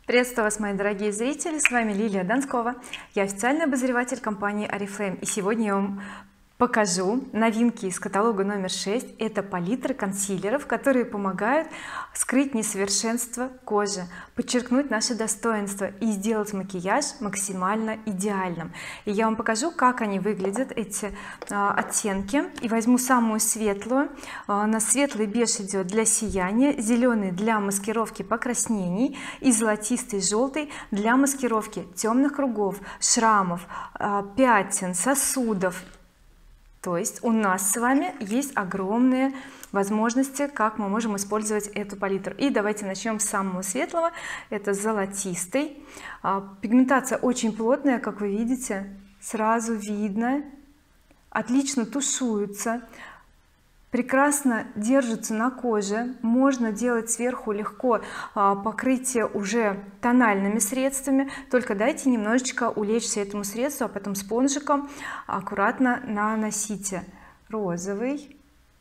Приветствую вас, мои дорогие зрители, с вами Лилия Донскова, я официальный обозреватель компании oriflame, и сегодня я вам покажу новинки из каталога номер 6. Это палитра консилеров, которые помогают скрыть несовершенство кожи, подчеркнуть наши достоинства и сделать макияж максимально идеальным. И я вам покажу, как они выглядят, эти оттенки, и возьму самую светлую. На светлый беж идет для сияния, зеленый для маскировки покраснений и золотистый желтый для маскировки темных кругов, шрамов, пятен, сосудов. То есть у нас с вами есть огромные возможности, как мы можем использовать эту палитру. И давайте начнем с самого светлого. Это золотистый. Пигментация очень плотная, как вы видите, сразу видно, отлично тушуется, прекрасно держится на коже. Можно делать сверху легко покрытие уже тональными средствами, только дайте немножечко улечься этому средству, а потом спонжиком аккуратно наносите. Розовый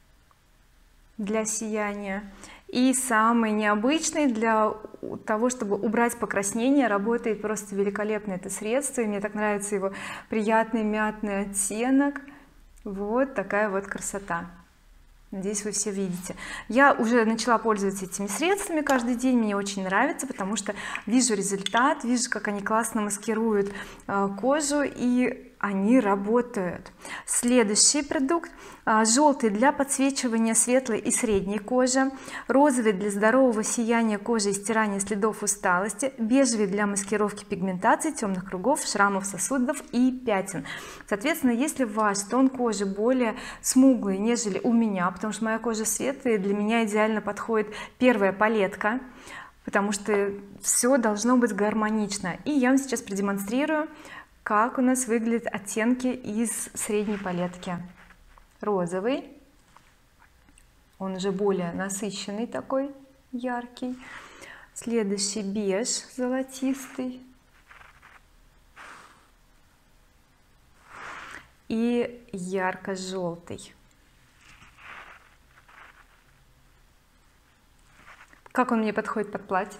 для сияния, и самый необычный для того, чтобы убрать покраснение, работает просто великолепно это средство, и мне так нравится его приятный мятный оттенок. Вот такая вот красота. Надеюсь, вы все видите. Я уже начала пользоваться этими средствами каждый день, мне очень нравится, потому что вижу результат, вижу, как они классно маскируют кожу, и они работают. Следующий продукт желтый для подсвечивания светлой и средней кожи, розовый для здорового сияния кожи и стирания следов усталости, бежевый для маскировки пигментации, темных кругов, шрамов, сосудов и пятен. Соответственно, если ваш тон кожи более смуглый, нежели у меня, потому что моя кожа светлая, для меня идеально подходит первая палетка, потому что все должно быть гармонично. И я вам сейчас продемонстрирую, как у нас выглядят оттенки из средней палетки. Розовый, он уже более насыщенный, такой яркий. Следующий беж золотистый и ярко-желтый. Как он мне подходит под платье?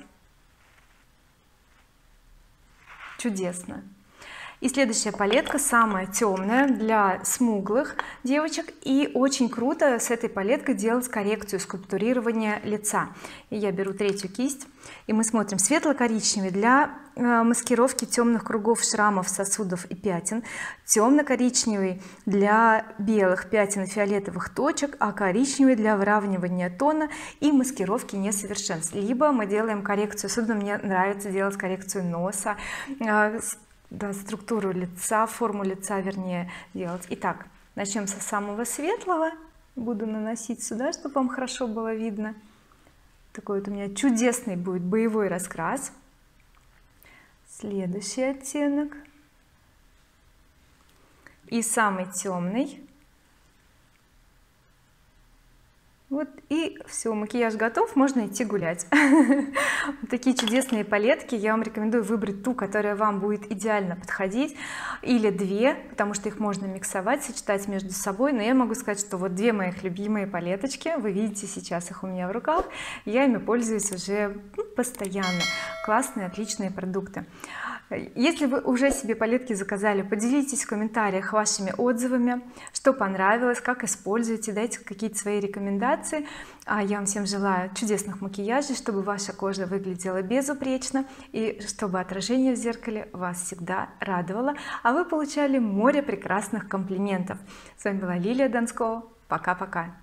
Чудесно. И следующая палетка самая темная для смуглых девочек, и очень круто с этой палеткой делать коррекцию скульптурирования лица. И я беру третью кисть, и мы смотрим светло-коричневый для маскировки темных кругов, шрамов, сосудов и пятен, темно-коричневый для белых пятен и фиолетовых точек, а коричневый для выравнивания тона и маскировки несовершенств. Либо мы делаем коррекцию, особенно мне нравится делать коррекцию носа, да, структуру лица, форму лица вернее делать. Итак, начнем со самого светлого, буду наносить сюда, чтобы вам хорошо было видно. Такой вот у меня чудесный будет боевой раскрас. Следующий оттенок и самый темный. Вот и все, макияж готов, можно идти гулять. Вот такие чудесные палетки. Я вам рекомендую выбрать ту, которая вам будет идеально подходить, или две, потому что их можно миксовать, сочетать между собой. Но я могу сказать, что вот две моих любимые палеточки, вы видите сейчас их у меня в руках, я ими пользуюсь уже постоянно. Классные, отличные продукты. Если вы уже себе палетки заказали, поделитесь в комментариях вашими отзывами, что понравилось, как используете, дайте какие-то свои рекомендации. А я вам всем желаю чудесных макияжей, чтобы ваша кожа выглядела безупречно, и чтобы отражение в зеркале вас всегда радовало, а вы получали море прекрасных комплиментов. С вами была Лилия Донскова. Пока-пока.